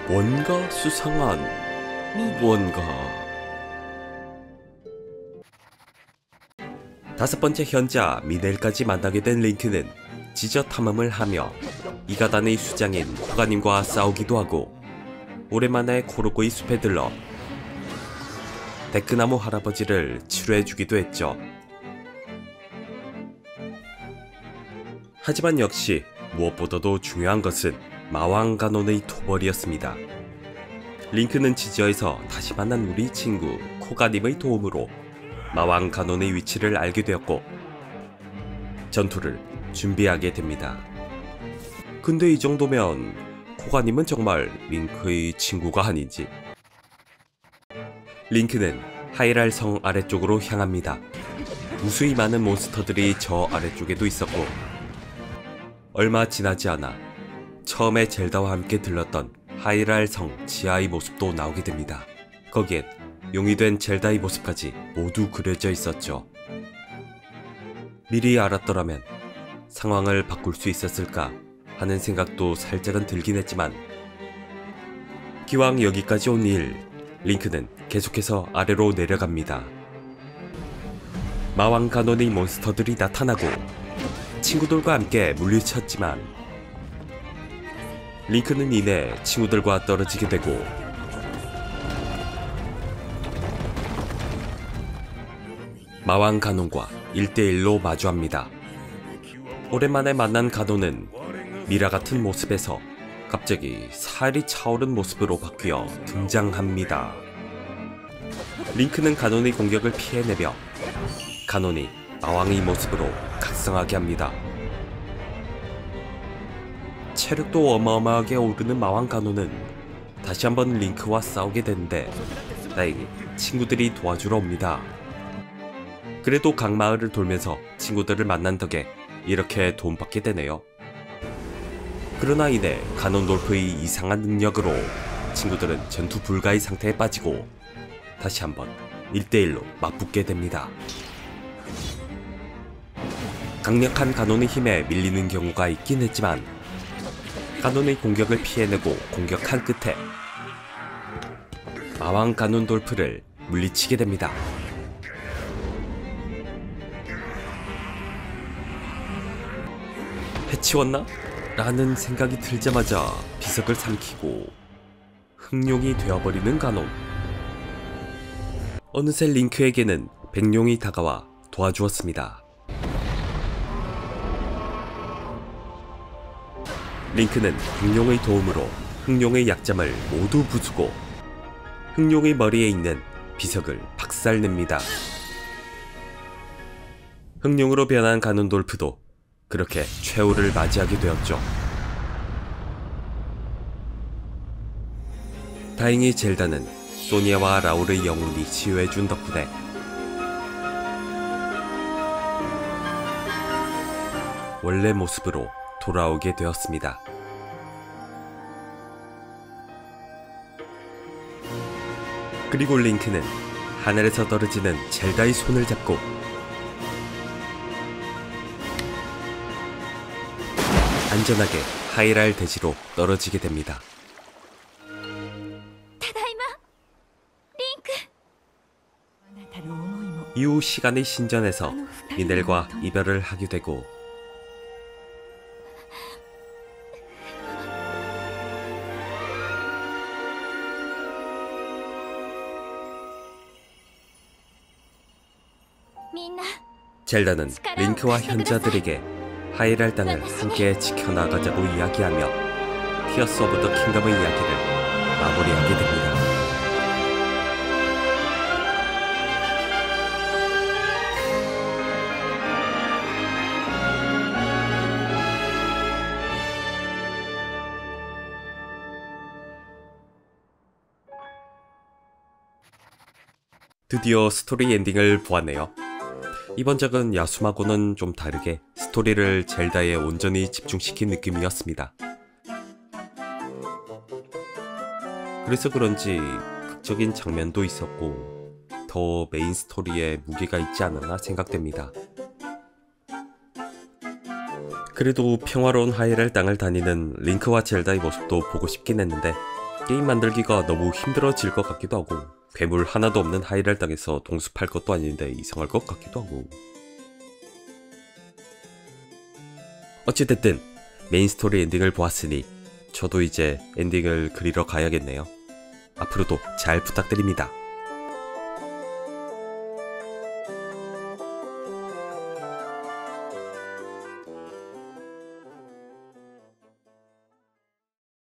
뭔가 수상한 무언가. 다섯 번째 현자 미넬까지 만나게 된 링크는 지저 탐험을 하며 이가단의 수장인 코가님과 싸우기도 하고, 오랜만에 코르고이 숲에 들러 데크나무 할아버지를 치료해주기도 했죠. 하지만 역시 무엇보다도 중요한 것은 마왕 가논의 토벌이었습니다. 링크는 지저에서 다시 만난 우리 친구 코가님의 도움으로 마왕 가논의 위치를 알게 되었고 전투를 준비하게 됩니다. 근데 이 정도면 코가님은 정말 링크의 친구가 아닌지. 링크는 하이랄 성 아래쪽으로 향합니다. 무수히 많은 몬스터들이 저 아래쪽에도 있었고, 얼마 지나지 않아 처음에 젤다와 함께 들렀던 하이랄 성 지하의 모습도 나오게 됩니다. 거기엔 용이 된 젤다의 모습까지 모두 그려져 있었죠. 미리 알았더라면 상황을 바꿀 수 있었을까 하는 생각도 살짝은 들긴 했지만, 기왕 여기까지 온 일, 링크는 계속해서 아래로 내려갑니다. 마왕 가논의 몬스터들이 나타나고 친구들과 함께 물리쳤지만 링크는 이내 친구들과 떨어지게 되고, 마왕 가논과 1대1로 마주합니다. 오랜만에 만난 가논은 미라 같은 모습에서 갑자기 살이 차오른 모습으로 바뀌어 등장합니다. 링크는 가논의 공격을 피해내며 가논이 마왕의 모습으로 각성하게 합니다. 체력도 어마어마하게 오르는 마왕 가논은 다시 한번 링크와 싸우게 되는데 다행히 친구들이 도와주러 옵니다. 그래도 각 마을을 돌면서 친구들을 만난 덕에 이렇게 도움받게 되네요. 그러나 이내 가논돌프의 이상한 능력으로 친구들은 전투 불가의 상태에 빠지고 다시 한번 1대1로 맞붙게 됩니다. 강력한 가논의 힘에 밀리는 경우가 있긴 했지만 가논의 공격을 피해내고 공격한 끝에 마왕 가논돌프를 물리치게 됩니다. 해치웠나? 라는 생각이 들자마자 비석을 삼키고 흑룡이 되어버리는 가논. 어느새 링크에게는 백룡이 다가와 도와주었습니다. 링크는 백룡의 도움으로 흑룡의 약점을 모두 부수고 흑룡의 머리에 있는 비석을 박살냅니다. 흑룡으로 변한 가논돌프도 그렇게 최후를 맞이하게 되었죠. 다행히 젤다는 소니아와 라울의 영혼이 치유해준 덕분에 원래 모습으로 돌아오게 되었습니다. 그리고 링크는 하늘에서 떨어지는 젤다의 손을 잡고 안전하게 하이랄 대지로 떨어지게 됩니다. 이후 시간의 신전에서 미넬과 이별을 하게 되고 젤다는 링크와 현자들에게 하이랄 땅을 함께 지켜나가자고 이야기하며 티어스 오브 더 킹덤의 이야기를 마무리하게 됩니다. 드디어 스토리 엔딩을 보았네요. 이번 작은 야숨하고는 좀 다르게 스토리를 젤다에 온전히 집중시킨 느낌이었습니다. 그래서 그런지 극적인 장면도 있었고 더 메인 스토리에 무게가 있지 않았나 생각됩니다. 그래도 평화로운 하이랄 땅을 다니는 링크와 젤다의 모습도 보고 싶긴 했는데 게임 만들기가 너무 힘들어질 것 같기도 하고 괴물 하나도 없는 하이랄 땅에서 동숲할 것도 아닌데 이상할 것 같기도 하고. 어찌됐든 메인 스토리 엔딩을 보았으니 저도 이제 엔딩을 그리러 가야겠네요. 앞으로도 잘 부탁드립니다.